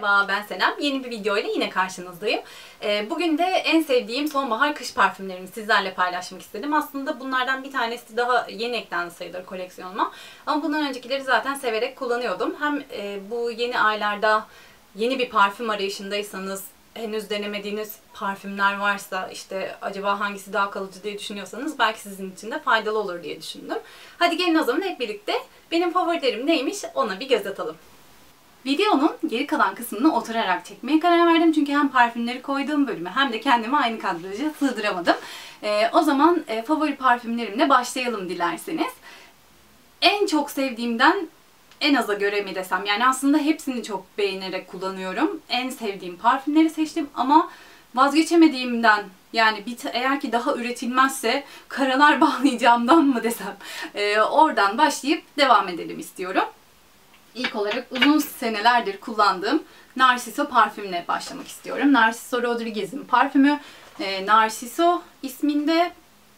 Merhaba, ben Senem. Yeni bir video ile yine karşınızdayım. Bugün de en sevdiğim sonbahar kış parfümlerimi sizlerle paylaşmak istedim. Aslında bunlardan bir tanesi daha yeni eklendi sayılır koleksiyonuma. Ama bundan öncekileri zaten severek kullanıyordum. Hem bu yeni aylarda yeni bir parfüm arayışındaysanız, henüz denemediğiniz parfümler varsa, işte acaba hangisi daha kalıcı diye düşünüyorsanız belki sizin için de faydalı olur diye düşündüm. Hadi gelin o zaman hep birlikte benim favorilerim neymiş ona bir göz atalım. Videonun geri kalan kısmını oturarak çekmeye karar verdim. Çünkü hem parfümleri koyduğum bölümü hem de kendimi aynı kadraja sığdıramadım. O zaman favori parfümlerimle başlayalım dilerseniz. En çok sevdiğimden en aza göre mi desem, yani aslında hepsini çok beğenerek kullanıyorum. En sevdiğim parfümleri seçtim ama vazgeçemediğimden, yani eğer ki daha üretilmezse karalar bağlayacağımdan mı desem, oradan başlayıp devam edelim istiyorum. İlk olarak uzun senelerdir kullandığım Narciso parfümle başlamak istiyorum. Narciso Rodriguez'in parfümü. Narciso isminde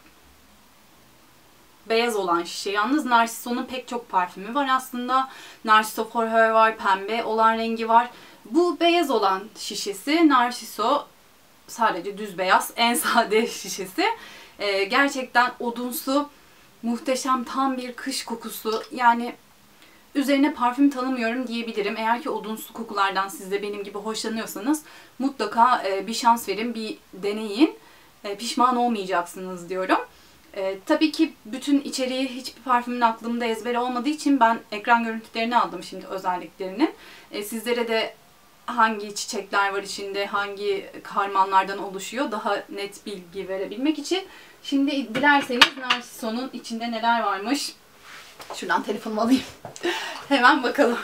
beyaz olan şişe. Yalnız Narciso'nun pek çok parfümü var aslında. Narciso For Her var, pembe olan rengi var. Bu beyaz olan şişesi Narciso sadece düz beyaz, en sade şişesi. Gerçekten odunsu, muhteşem, tam bir kış kokusu. Yani üzerine parfüm tanımıyorum diyebilirim. Eğer ki odunsu kokulardan siz de benim gibi hoşlanıyorsanız mutlaka bir şans verin, bir deneyin. Pişman olmayacaksınız diyorum. Tabii ki bütün içeriği hiçbir parfümün aklımda ezbere olmadığı için ben ekran görüntülerini aldım şimdi, özelliklerinin. Sizlere de hangi çiçekler var içinde, hangi harmanlardan oluşuyor daha net bilgi verebilmek için. Şimdi dilerseniz Narciso'nun içinde neler varmış. Şuradan telefonumu alayım. Hemen bakalım.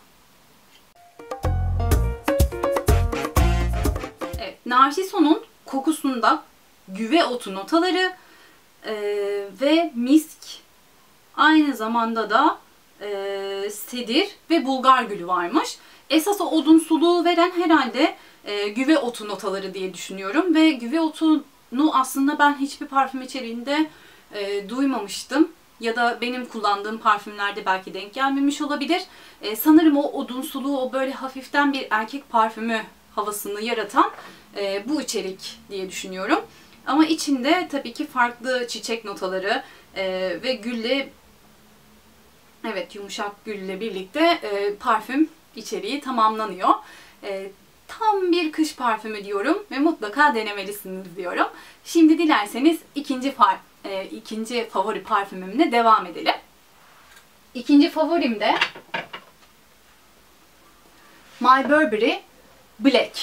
Evet, Narciso'nun kokusunda güve otu notaları ve misk, aynı zamanda da sedir ve bulgar gülü varmış. Esas o odunsuluğu veren herhalde güve otu notaları diye düşünüyorum. Ve güve otunu aslında ben hiçbir parfüm içeriğinde duymamıştım. Ya da benim kullandığım parfümlerde belki denk gelmemiş olabilir. Sanırım o odunsuluğu, o böyle hafiften bir erkek parfümü havasını yaratan bu içerik diye düşünüyorum. Ama içinde tabii ki farklı çiçek notaları ve gülle, evet, yumuşak gülle birlikte parfüm içeriği tamamlanıyor. Tam bir kış parfümü diyorum ve mutlaka denemelisiniz diyorum. Şimdi dilerseniz ikinci favori parfümümle devam edelim. İkinci favorim de My Burberry Black.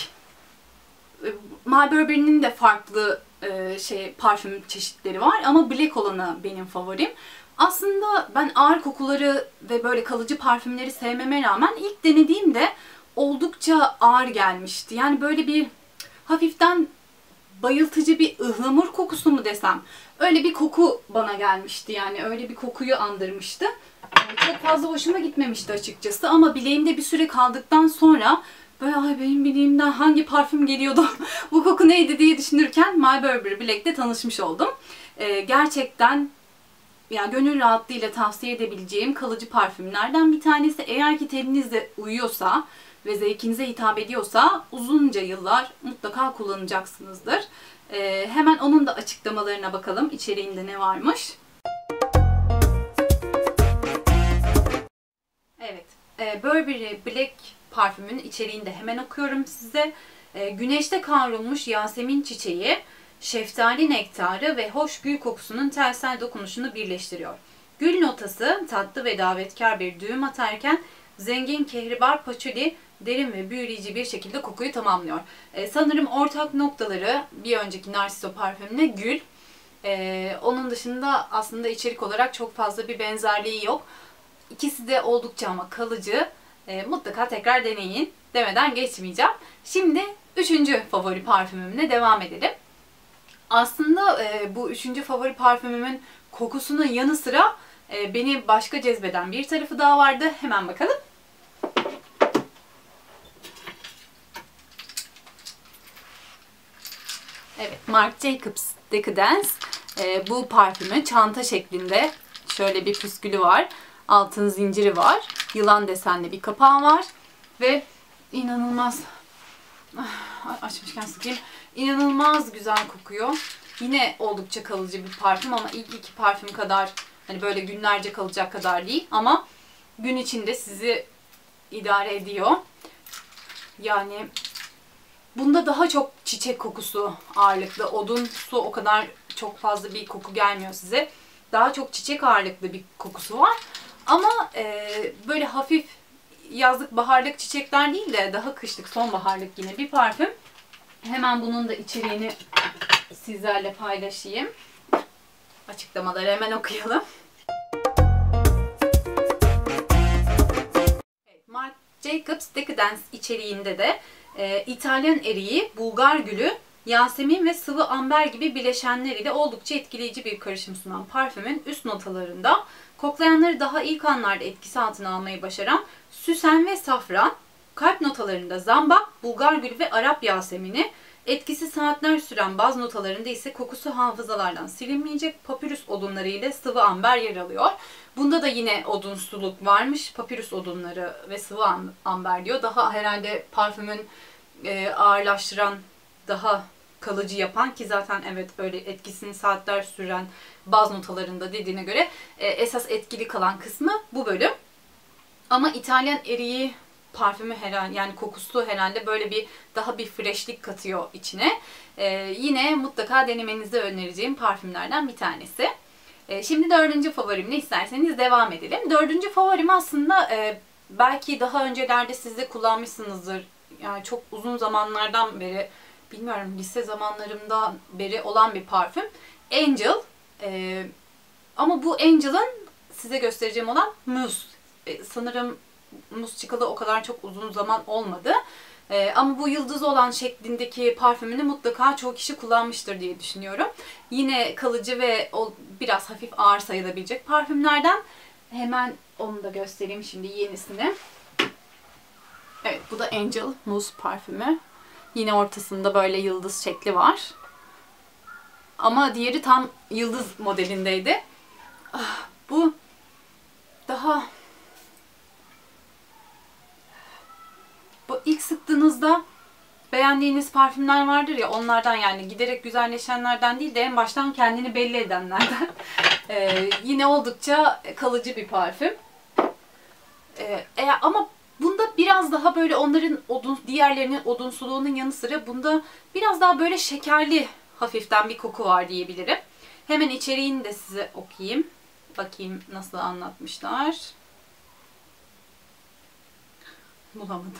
My Burberry'nin de farklı parfüm çeşitleri var ama Black olanı benim favorim. Aslında ben ağır kokuları ve böyle kalıcı parfümleri sevmeme rağmen ilk denediğimde oldukça ağır gelmişti. Yani böyle bir hafiften bayıltıcı bir ıhlamur kokusu mu desem, öyle bir koku bana gelmişti, yani öyle bir kokuyu andırmıştı. Çok fazla hoşuma gitmemişti açıkçası ama bileğimde bir süre kaldıktan sonra böyle ay benim bileğimden hangi parfüm geliyordu, bu koku neydi diye düşünürken My Burberry Black'te tanışmış oldum. Gerçekten yani gönül rahatlığıyla tavsiye edebileceğim kalıcı parfümlerden bir tanesi. Eğer ki teninizde uyuyorsa ve zevkinize hitap ediyorsa uzunca yıllar mutlaka kullanacaksınızdır. Hemen onun da açıklamalarına bakalım. İçeriğinde ne varmış? Evet, Burberry Black parfümün içeriğinde hemen okuyorum size. Güneşte kavrulmuş yasemin çiçeği, şeftali nektarı ve hoş gül kokusunun tensel dokunuşunu birleştiriyor. Gül notası tatlı ve davetkar bir düğüm atarken zengin kehribar paçuli derin ve büyüleyici bir şekilde kokuyu tamamlıyor. Sanırım ortak noktaları bir önceki Narciso parfümüne gül. Onun dışında aslında içerik olarak çok fazla bir benzerliği yok. İkisi de oldukça ama kalıcı. Mutlaka tekrar deneyin demeden geçmeyeceğim. Şimdi üçüncü favori parfümümle devam edelim. Aslında bu üçüncü favori parfümümün kokusunun yanı sıra beni başka cezbeden bir tarafı daha vardı. Hemen bakalım. Evet, Marc Jacobs Decadence. Bu parfümü çanta şeklinde, şöyle bir püskülü var. Altın zinciri var. Yılan desenli bir kapağı var. Ve İnanılmaz. Açmışken sıkayım. İnanılmaz güzel kokuyor. Yine oldukça kalıcı bir parfüm ama ilk iki parfüm kadar hani böyle günlerce kalacak kadar değil ama gün içinde sizi idare ediyor. Yani bunda daha çok çiçek kokusu ağırlıklı. Odunsu o kadar çok fazla bir koku gelmiyor size. Daha çok çiçek ağırlıklı bir kokusu var. Ama böyle hafif yazlık baharlık çiçekler değil de daha kışlık sonbaharlık yine bir parfüm. Hemen bunun da içeriğini sizlerle paylaşayım. Açıklamaları hemen okuyalım. Marc Jacobs Decadence içeriğinde de İtalyan eriği, Bulgar gülü, Yasemin ve sıvı amber gibi bileşenler ile oldukça etkileyici bir karışım sunan parfümün üst notalarında koklayanları daha ilk anlarda etkisi altına almayı başaran süsen ve safran, kalp notalarında zambak, Bulgar gülü ve Arap yasemini, etkisi saatler süren baz notalarında ise kokusu hafızalardan silinmeyecek papyrus odunları ile sıvı amber yer alıyor. Bunda da yine odunsuluk varmış. Papyrus odunları ve sıvı amber diyor. Daha herhalde parfümün ağırlaştıran, daha kalıcı yapan ki zaten evet öyle etkisini saatler süren baz notalarında dediğine göre esas etkili kalan kısmı bu bölüm. Ama İtalyan eriği parfümü herhalde yani kokusu herhalde böyle bir daha bir freshlik katıyor içine. Yine mutlaka denemenizi önereceğim parfümlerden bir tanesi. Şimdi dördüncü favorimle isterseniz devam edelim. Dördüncü favorim aslında belki daha öncelerde siz de kullanmışsınızdır. Yani çok uzun zamanlardan beri, bilmiyorum lise zamanlarımdan beri olan bir parfüm. Angel. Ama bu Angel'ın size göstereceğim olan Mousse. Sanırım muz çıkalı o kadar çok uzun zaman olmadı. Ama bu yıldız olan şeklindeki parfümünü mutlaka çoğu kişi kullanmıştır diye düşünüyorum. Yine kalıcı ve biraz hafif ağır sayılabilecek parfümlerden. Hemen onu da göstereyim şimdi yenisini. Evet, bu da Angel Mousse parfümü. Yine ortasında böyle yıldız şekli var. Ama diğeri tam yıldız modelindeydi. Bu daha... Bu ilk sıktığınızda beğendiğiniz parfümler vardır ya, onlardan yani giderek güzelleşenlerden değil de en baştan kendini belli edenlerden. Yine oldukça kalıcı bir parfüm. Ama bunda biraz daha böyle onların diğerlerinin odunsuluğunun yanı sıra bunda biraz daha böyle şekerli hafiften bir koku var diyebilirim. Hemen içeriğini de size okuyayım. Bakayım nasıl anlatmışlar. Bulamadım.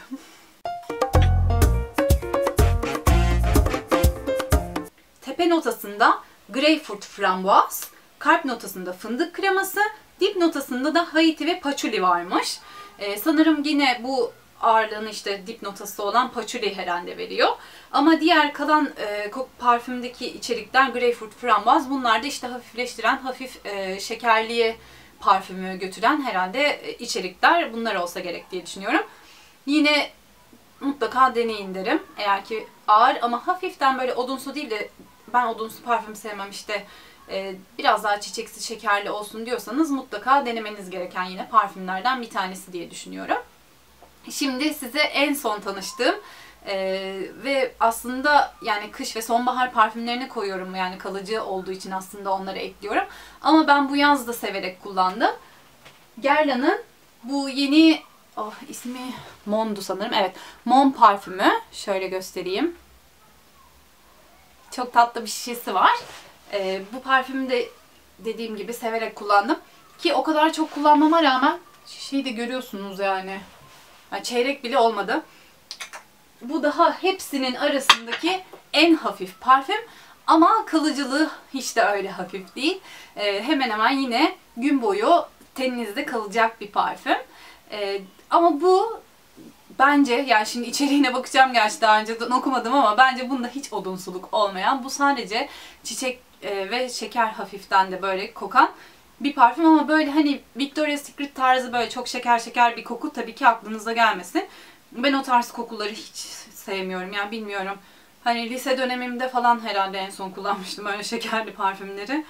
Tepe notasında greyfurt frambuaz, kalp notasında fındık kreması, dip notasında da Haiti ve patchouli varmış. Sanırım yine bu ağırlığını işte dip notası olan patchouli herhalde veriyor. Ama diğer kalan parfümdeki içerikler greyfurt frambuaz, bunlar da işte hafifleştiren, hafif şekerliye parfümü götüren herhalde içerikler bunlar olsa gerek diye düşünüyorum. Yine mutlaka deneyin derim. Eğer ki ağır ama hafiften böyle odunsu değil de ben odunsu parfüm sevmem işte biraz daha çiçeksi şekerli olsun diyorsanız mutlaka denemeniz gereken yine parfümlerden bir tanesi diye düşünüyorum. Şimdi size en son tanıştığım ve aslında yani kış ve sonbahar parfümlerine koyuyorum yani kalıcı olduğu için aslında onları ekliyorum. Ama ben bu yaz da severek kullandım. Guerlain'ın bu yeni ismi Mon'du sanırım. Evet. Mon parfümü. Şöyle göstereyim. Çok tatlı bir şişesi var. Bu parfümü de dediğim gibi severek kullandım. Ki o kadar çok kullanmama rağmen şişeyi de görüyorsunuz yani. Çeyrek bile olmadı. Bu daha hepsinin arasındaki en hafif parfüm. Ama kalıcılığı hiç de öyle hafif değil. Hemen hemen yine gün boyu teninizde kalacak bir parfüm. Ama bu bence yani şimdi içeriğine bakacağım, gerçi daha önceden okumadım ama bence bunda hiç odunsuluk olmayan, bu sadece çiçek ve şeker hafiften de böyle kokan bir parfüm ama böyle hani Victoria's Secret tarzı böyle çok şeker şeker bir koku tabii ki aklınıza gelmesin. Ben o tarz kokuları hiç sevmiyorum yani bilmiyorum. Hani lise dönemimde falan herhalde en son kullanmıştım öyle şekerli parfümleri.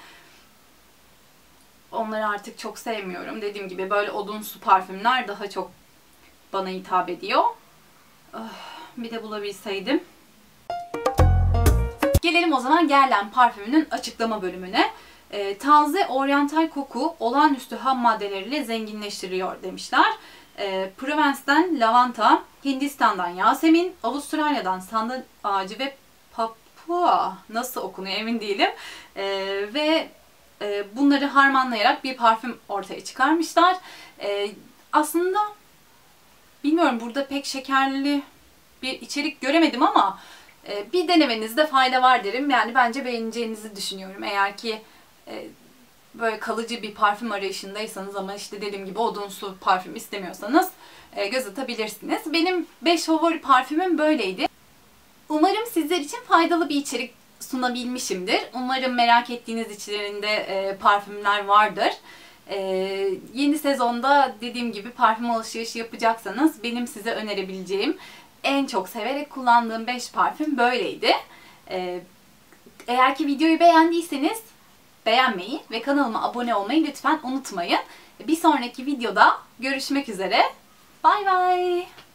Onları artık çok sevmiyorum. Dediğim gibi böyle odunsu parfümler daha çok bana hitap ediyor. Bir de bulabilseydim. Gelelim o zaman Guerlain parfümünün açıklama bölümüne. Taze oryantal koku olağanüstü ham maddeleriyle zenginleştiriyor demişler. Provence'den lavanta, Hindistan'dan yasemin, Avustralya'dan sandal ağacı ve Papua, nasıl okunuyor emin değilim. Ve bunları harmanlayarak bir parfüm ortaya çıkarmışlar. Aslında bilmiyorum, burada pek şekerli bir içerik göremedim ama bir denemenizde fayda var derim. Yani bence beğeneceğinizi düşünüyorum. Eğer ki böyle kalıcı bir parfüm arayışındaysanız ama işte dediğim gibi odunsu parfüm istemiyorsanız göz atabilirsiniz. Benim 5 favori parfümüm böyleydi. Umarım sizler için faydalı bir içerik sunabilmişimdir. Umarım merak ettiğiniz içlerinde parfümler vardır. Yeni sezonda dediğim gibi parfüm alışverişi yapacaksanız benim size önerebileceğim, en çok severek kullandığım 5 parfüm böyleydi. Eğer ki videoyu beğendiyseniz beğenmeyi ve kanalıma abone olmayı lütfen unutmayın. Bir sonraki videoda görüşmek üzere. Bay bay.